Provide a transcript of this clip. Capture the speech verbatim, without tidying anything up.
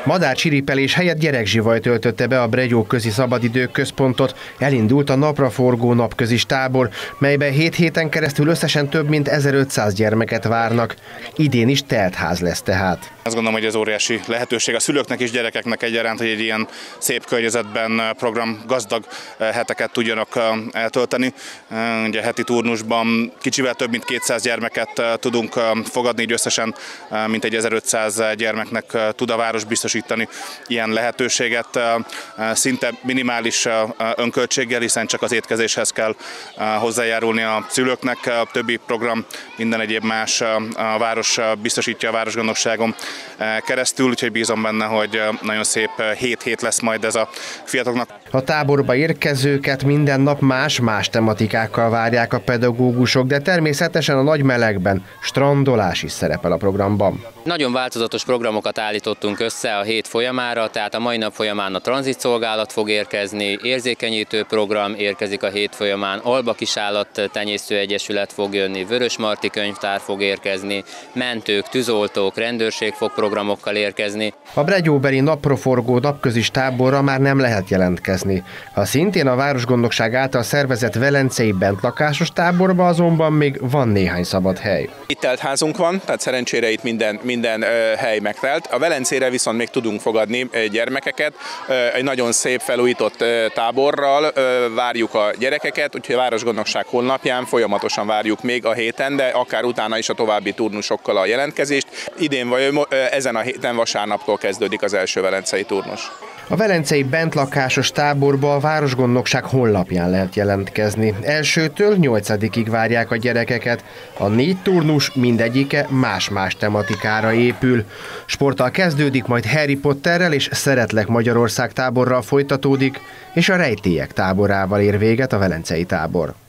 Madárcsiripelés helyett gyerekzsivaj töltötte be a Bregyó közi szabadidő központot. Elindult a napraforgó napközis tábor, melyben hét héten keresztül összesen több mint ezerötszáz gyermeket várnak. Idén is teltház lesz tehát. Azt gondolom, hogy ez óriási lehetőség a szülőknek és gyerekeknek egyaránt, hogy egy ilyen szép környezetben program gazdag heteket tudjanak eltölteni. Ugye heti turnusban kicsivel több mint kétszáz gyermeket tudunk fogadni, így összesen mintegy ezerötszáz gyermeknek tud a város biztosítani ilyen lehetőséget. Szinte minimális önköltséggel, hiszen csak az étkezéshez kell hozzájárulni a szülőknek. A többi program, minden egyéb más a város biztosítja a városgondnokságon keresztül, úgyhogy bízom benne, hogy nagyon szép hét hét lesz majd ez a fiataloknak. A táborba érkezőket minden nap más-más tematikákkal várják a pedagógusok, de természetesen a nagy melegben strandolás is szerepel a programban. Nagyon változatos programokat állítottunk össze a hét folyamára, tehát a mai nap folyamán a tranzitszolgálat fog érkezni, érzékenyítő program érkezik a hét folyamán, Alba Kisállat Tenyésztő Egyesület fog jönni, Vörösmarty Könyvtár fog érkezni, mentők, tűzoltók, rendőrség fog programokkal érkezni. A bregyóbeli napraforgó napközis táborra már nem lehet jelentkezni. A szintén a városgondnokság által szervezett velencei bentlakásos táborba azonban még van néhány szabad hely. Itt teltházunk van, tehát szerencsére itt minden, minden ö, hely megtelt. A Velencére viszont még tudunk fogadni ö, gyermekeket. Ö, egy nagyon szép felújított ö, táborral ö, várjuk a gyerekeket, úgyhogy a városgondnokság honlapján folyamatosan várjuk még a héten, de akár utána is a további turnusokkal a jelentkezést. Idén vagy ö, ezen a héten vasárnaptól kezdődik az első velencei turnus. A velencei bentlakásos táborba a városgondnokság honlapján lehet jelentkezni. Elsőtől nyolcadikig várják a gyerekeket. A négy turnus mindegyike más-más tematikára épül. Sporttal kezdődik, majd Harry Potterrel és Szeretlek Magyarország táborral folytatódik, és a rejtélyek táborával ér véget a velencei tábor.